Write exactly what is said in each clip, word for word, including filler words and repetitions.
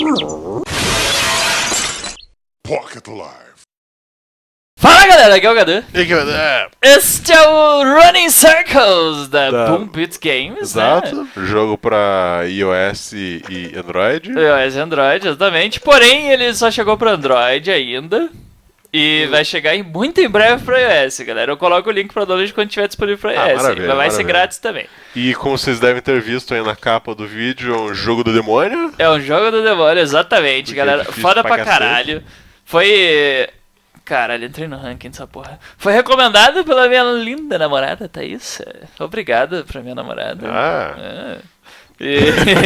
Pocket Live. Fala galera, aqui é o Gadu. E que é? Este é o Running Circles da, Da- Boom Beats Games, Exato. né? Jogo pra iOS e Android. iOS e Android, exatamente. Porém, ele só chegou para Android ainda. E Hum. vai chegar em, muito em breve para iOS, galera. Eu coloco o link para download quando tiver disponível para Ah, iOS. maravilha, Mas vai ser maravilha. grátis também. E como vocês devem ter visto aí na capa do vídeo, é um jogo do demônio. É um jogo do demônio, exatamente, Porque galera. é difícil Foda pra pra cacete. caralho. Foi... Caralho, entrei no ranking dessa porra. Foi recomendado pela minha linda namorada, Thaís. Obrigado pra minha namorada. Ah. É. E...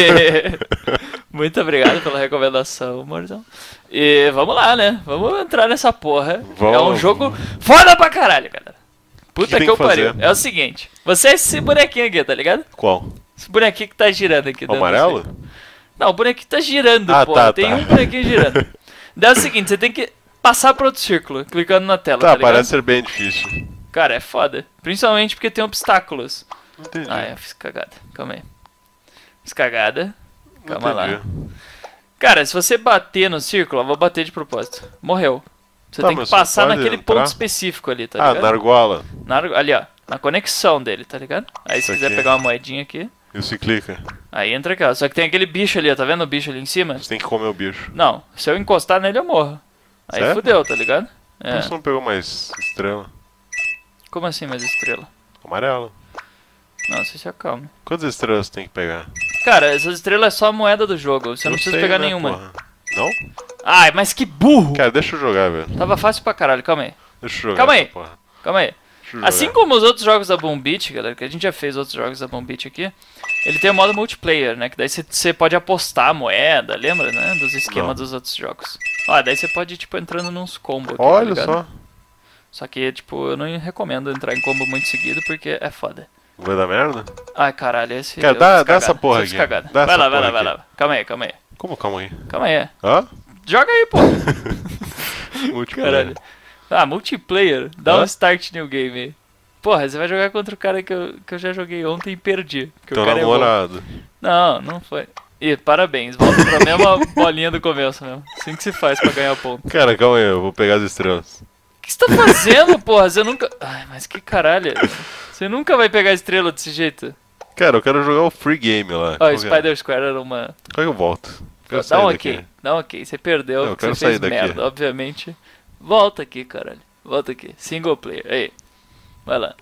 Muito obrigado pela recomendação, amorzão. E vamos lá, né? Vamos entrar nessa porra. Vamos. É um jogo foda pra caralho, galera. Puta Que tem que eu que fazer? pariu. É o seguinte, você é esse bonequinho aqui, tá ligado? Qual? Esse bonequinho que tá girando aqui. O dentro amarelo? assim. Não, o bonequinho tá girando, Ah, pô. tá, Tem tá. um bonequinho girando. Daí é o seguinte, você tem que passar pro outro círculo, clicando na tela, tá, Tá, ligado? parece ser bem difícil. Cara, é foda. Principalmente porque tem obstáculos. Entendi. Ah, eu fiz cagada. Calma aí. Fiz cagada. Calma lá. Entendi. Cara, se você bater no círculo, eu vou bater de propósito. Morreu. Você Tá, tem que mas você passar pode naquele entrar? ponto específico ali, tá Ah, ligado? na argola. Na argo- ali, ó. Na conexão dele, tá ligado? Aí se Isso quiser aqui. pegar uma moedinha aqui, E você clica. aí entra aqui, ó. Só que tem aquele bicho ali, ó. Tá vendo o bicho ali em cima? Você tem que comer o bicho. Não, se eu encostar nele eu morro. Aí Sério? fudeu, tá ligado? Por É. que você não pegou mais estrela? Como assim mais estrela? Amarelo. Não, você se acalma. Quantas estrelas você tem que pegar? Cara, essas estrelas é só a moeda do jogo. Você não Eu precisa sei, pegar né, nenhuma. porra? Não? Ai, mas que burro! Cara, deixa eu jogar, velho. Tava fácil pra caralho, calma aí. Deixa eu jogar. Calma aí. essa porra. Calma aí. Deixa eu Assim jogar. como os outros jogos da Boom Beat, galera, que a gente já fez outros jogos da Boom Beat aqui, ele tem o modo multiplayer, né? Que daí você- você pode apostar a moeda, lembra, né? Dos esquemas Não. dos outros jogos. Ó, daí você pode ir, tipo, entrando nos combos aqui, tá Olha ligado? só. Só que, tipo, eu não recomendo entrar em combo muito seguido porque é foda. Vai dar merda? Ai, caralho, esse... Cara, eu dá- fiz dá essa cagada, porra eu fiz aqui. cagada. Dá Vai essa lá, vai lá, porra vai aqui. lá. Calma aí, calma aí. Como? Calma aí. Calma aí. Hã? Joga aí, pô. Multiplayer. Caralho. Ah, multiplayer. Dá Hã? um start new game aí. Porra, você vai jogar contra o cara que eu, que eu já joguei ontem e perdi. Porque Teu o cara é bom. namorado. Não, não foi. Ih, parabéns. Volta pra mesma bolinha do começo mesmo. Assim que se faz pra ganhar ponto. Cara, calma aí, eu vou pegar as estrelas. O que você tá fazendo, porra? Você nunca... Ai, mas que caralho. Você nunca vai pegar estrela desse jeito. Cara, eu quero jogar o free game lá. Ó, Qual o que é? Spider Square era uma... Qual que eu volto? Quero Dá sair um daqui. ok. Dá um ok. Você perdeu, Não, eu porque quero você fez sair daqui. merda, obviamente. Volta aqui, caralho. Volta aqui. Single player. Aí. Vai lá.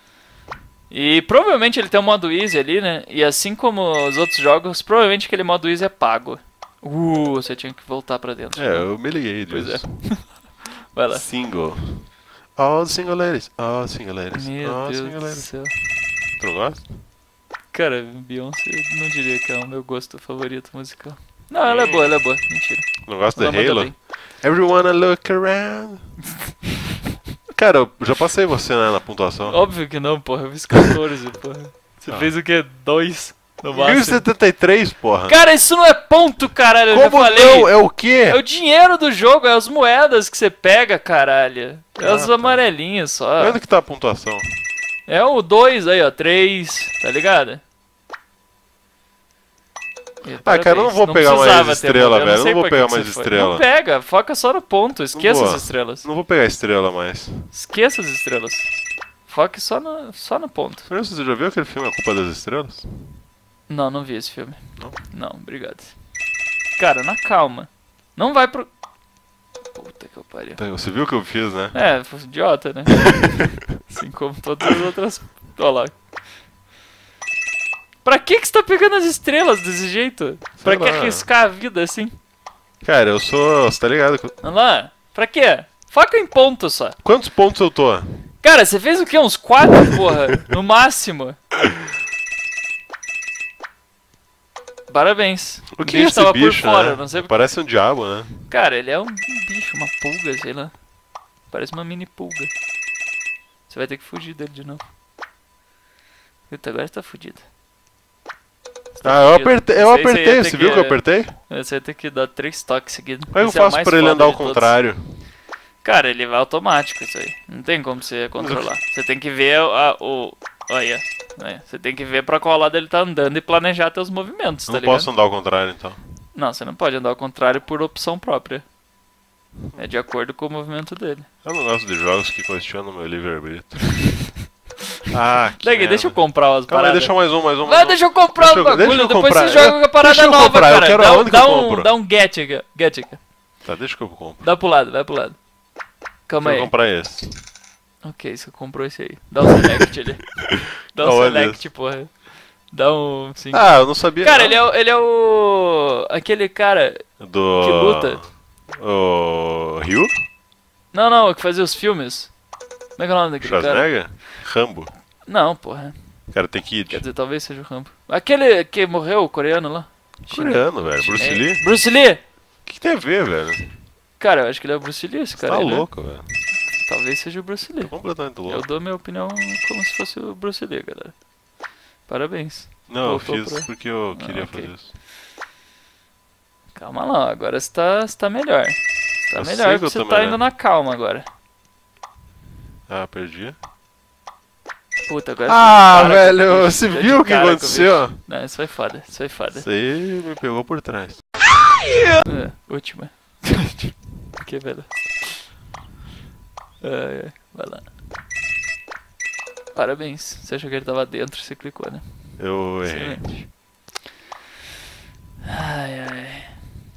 E provavelmente ele tem um modo easy ali, né? E assim como os outros jogos, provavelmente aquele modo easy é pago. Uh, você tinha que voltar pra dentro. É, eu me liguei Pois disso. Vai lá. Single. All single ladies. All single ladies. Meu All Deus single do ladies. céu. Tu não gosta? Cara, Beyoncé, eu não diria que é o meu gosto favorito musical. Não, ela é boa, ela é boa. Mentira. Não gosta Ela de manda Halo? bem. Everyone look around. Cara, eu já passei você, né, na pontuação. Óbvio que não, porra. Eu fiz quatorze, porra. Você Ah. fez o quê? Dois no mil e máximo. setenta e três, porra. Cara, isso não é ponto, caralho. Eu Como já falei. não? É o quê? É o dinheiro do jogo, é as moedas que você pega, caralho. É Ah, os tá. amarelinhos só. Onde que tá a pontuação? É o dois aí, ó. três, tá ligado? E, Ah, cara, eu não vou pegar mais precisava ter estrela, moeda, eu velho, eu sei não vou pra que pegar que mais você foi. estrela. Não pega, foca só no ponto. Esqueça vou. as estrelas. Não vou pegar estrela mais. Esqueça as estrelas. Foque só no, só no ponto. Você já viu aquele filme A Culpa das Estrelas? Não, não vi esse filme. Não? Não, obrigado. Cara, na calma. Não vai pro... Puta que eu pariu. Você viu o que eu fiz, né? É, foi idiota, né? Assim como todas as outras... Olha lá. Pra que que você tá pegando as estrelas desse jeito? Pra que lá. arriscar a vida assim? Cara, eu sou... Você tá ligado? que- Olha lá. Pra quê? Foca em ponto só. Quantos pontos eu tô? Cara, você fez o quê? Uns quatro, porra? No máximo. Parabéns. O que é esse tava bicho, por fora, né? não sei por... Parece um diabo, né? Cara, ele é um bicho, uma pulga, sei lá. Parece uma mini pulga. Você vai ter que fugir dele de novo. Puta, agora você tá fudido. Você tá Ah, eu fudido. apertei, eu Esse aí você ia apertei. ter Você viu que eu apertei? Você vai ter que dar três toques seguidos. Como é que eu Esse é o faço mais pra ele foda andar ao de todos. contrário? Cara, ele vai automático isso aí. Não tem como você controlar. Você tem que ver a, o... Olha, olha. Você tem que ver pra qual lado ele tá andando e planejar teus movimentos, tá Não ligado? posso andar ao contrário, então. Não, você não pode andar ao contrário por opção própria. É de acordo com o movimento dele. Eu não gosto de jogos que questionam meu livre-arbítrio. Ah, que Daqui, deixa eu comprar umas Calma aí, paradas. deixa mais um, mais um. Vai, mais um. deixa eu comprar Deixa os eu- deixa bagulho, eu depois comprar. você joga com a parada Deixa eu nova, comprar, eu cara. quero dá, aonde que dá eu um, compro? dá um get aqui, get aqui. Tá, deixa que eu compro. Dá pro lado, vai pro lado. Calma Deixa eu aí. comprar esse. Ok, você comprou esse aí. Dá um select ali. Dá um Olha select, porra. Dá um... Sim. Ah, eu não sabia. Cara, não. ele é, o- ele é o... Aquele cara... Do... que luta. O... Ryu? Não, não, que fazia os filmes. Como é que é o nome daquele cara? Schwarzenegger? Rambo. Não, porra. Karate Kid. Quer dizer, talvez seja o Rambo. Aquele que morreu, o coreano lá. Coreano, velho. Bruce É. Lee? Bruce Lee! O que, que tem a ver, velho? Cara, eu acho que ele é o Bruce Lee, esse Você cara tá aí, né? louco, velho. Talvez seja o Bruce Lee. Tá completamente Eu louco. dou minha opinião como se fosse o Bruce Lee, galera. Parabéns. Não, eu Voltou fiz pra- porque eu Ah, queria ok. fazer isso. Calma lá, agora você tá, você tá melhor. Você tá Eu sei melhor que porque eu você tô tá melhor. indo na calma agora. Ah, perdi. Puta, agora Ah, você para com velho, o bicho. você Deu de viu o que cara com aconteceu? bicho. Não, isso foi foda, isso foi foda. Isso aí me pegou por trás. É, última. Que velho. Ai, ai, vai lá. Parabéns. Você achou que ele tava dentro, você clicou, né? Eu errei. Excelente. Ai, ai.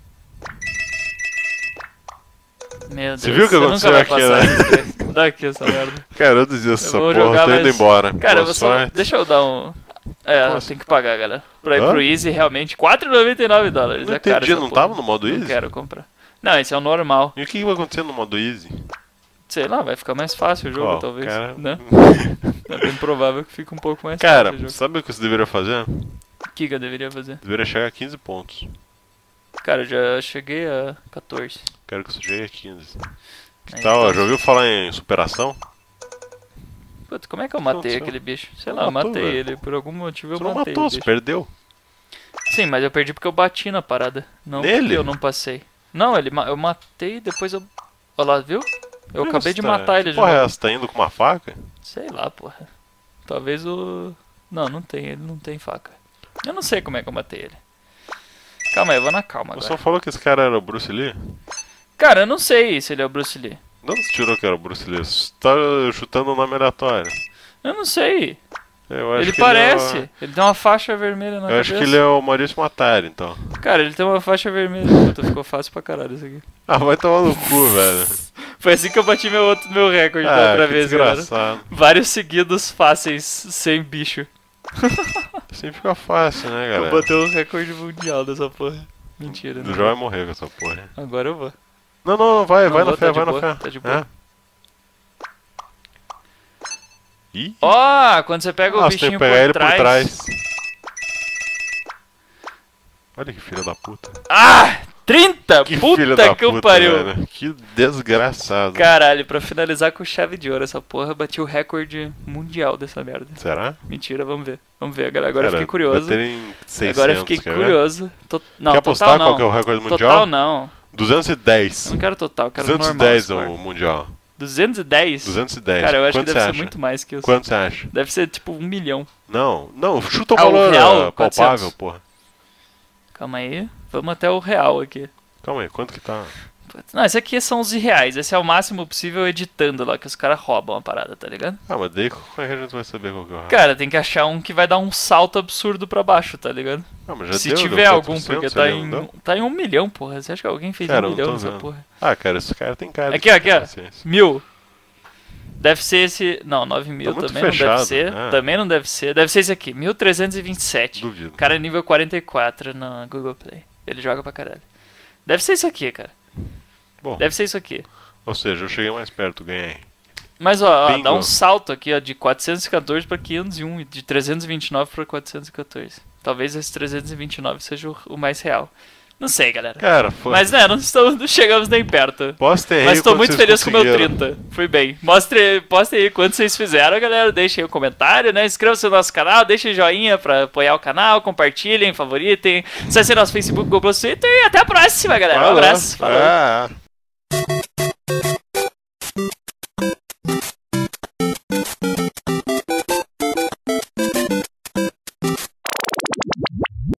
Meu Deus. Você viu o que nunca aconteceu vai aqui, passar né? isso. Dá aqui essa merda. Cara, eu desisto dessa vou porra, jogar eu tô indo mais- embora. Cara, eu Boa vou só... sorte. Deixa eu dar um... É, Nossa. tem que pagar, galera. Pra ir Hã? pro Easy, realmente, quatro e noventa e nove dólares. Não é caro entendi, essa não porra. tava no modo Não easy? quero comprar. Não, esse é o normal. E o que vai acontecer no modo easy? Sei lá, vai ficar mais fácil o jogo, Ó, talvez. cara- Né? É bem provável que fique um pouco mais Cara, fácil o jogo. sabe o que você deveria fazer? O que que eu deveria fazer? Deveria chegar a quinze pontos. Cara, eu já cheguei a quatorze. Quero que você chegue a quinze. Que Aí, tal? então- Já ouviu falar em superação? Putz, como é que eu matei aconteceu? aquele bicho? Sei Não lá, eu matou, matei velho. ele. Por algum motivo eu Você não matei matou, o você bicho. perdeu. Sim, mas eu perdi porque eu bati na parada. Não Nele? porque eu não passei. Não, ele, ma- eu matei e depois eu... Olha lá, viu? Eu Por que acabei você de tá- matar ele que de porra é novo. essa? Tá indo com uma faca? Sei lá, porra. Talvez o... Não, não tem, ele não tem faca. Eu não sei como é que eu matei ele. Calma aí, eu vou na calma Você agora. só falou que esse cara era o Bruce Lee? Cara, eu não sei se ele é o Bruce Lee. De onde você tirou que era o Bruce Lee? Você tá chutando o nome aleatório. Eu não sei. Eu acho Ele que parece. Ele é Ele tem uma faixa vermelha na o... Eu cabeça. acho que ele é o Maurício Matari, então. Cara, ele tem uma faixa vermelha. Puta, ficou fácil pra caralho isso aqui. Ah, vai tomar no cu, velho. Foi assim que eu bati meu, outro, meu recorde da Ah, outra que vez, galera. desgraçado. Vários seguidos fáceis, sem bicho. Assim fica fácil, né, Eu galera? botei o recorde mundial dessa porra. Mentira, Tu né? já vai morrer com essa porra. Agora eu vou. Não, não, não, vai, Não, vai vou, na fé, tá de vai na boa, fé. tá de boa. É. Ih, Ó, quando você pega o ah, você tem bichinho que pegar por, ele trás... por trás. Olha que filho da puta. Ah! trinta! Que Puta filho da que o puta, pariu! velho. Que desgraçado. Caralho, pra finalizar com chave de ouro essa porra, eu bati o recorde mundial dessa merda. Será? Mentira, vamos ver. Vamos ver, agora, agora eu Cara, fiquei curioso. bater em seiscentos, Agora eu fiquei quer ver? curioso. To... Não, Quer total apostar não. qual que é o recorde mundial? Total não. duzentos e dez. Eu não quero total, eu quero duzentos e normal. dez score. o mundial. duzentos e dez? duzentos e dez. Cara, eu acho Quanto que deve você ser acha? muito mais que isso. Quanto você acha? Deve ser tipo um milhão. Não, não, chuta o Ah, o valor real, uh, palpável, quatrocentos. porra. Calma aí. Vamos até o real aqui. Calma aí, quanto que tá? Putz, não, esse aqui são os irreais. Esse é o máximo possível editando lá, que os caras roubam a parada, tá ligado? Ah, mas daí como é que a gente vai saber qual que é o real? Cara, tem que achar um que vai dar um salto absurdo pra baixo, tá ligado? Ah, mas já Se deu, tiver deu algum, quatrocentos, porque tá ali, em, não deu? tá em um milhão, porra. Você acha que alguém fez Cara, um não milhão tô nessa vendo. porra? Ah, cara, esse cara tem cara Aqui, de aqui, ó. paciência. Mil. Deve ser esse... Não, nove mil Tá muito também não fechado, deve ser. né? Também não deve ser. Deve ser esse aqui. mil trezentos e vinte e sete. Duvido. Cara, é nível quarenta e quatro na Google Play. Ele joga pra caralho. Deve ser isso aqui, cara. Bom, Deve ser isso aqui. ou seja, eu cheguei mais perto, ganhei. Mas ó, ó, Bingo. dá um salto aqui, ó, de quatrocentos e quatorze pra quinhentos e um e de trezentos e vinte e nove pra quatrocentos e quatorze. Talvez esse trezentos e vinte e nove seja o, o mais real. Não sei, galera. Cara, foi. Mas né, não, estamos, não chegamos nem perto. Postem aí Mas tô quanto muito vocês feliz com o meu conseguiram. trinta. Fui bem. Mostre, postem aí quanto vocês fizeram, galera. Deixem aí o comentário, né? Inscrevam-se no nosso canal, deixem joinha pra apoiar o canal, compartilhem, favoritem. Acessem nosso Facebook, Google Plus, Twitter e até a próxima, galera. Um Falou. abraço. Falou. Ah.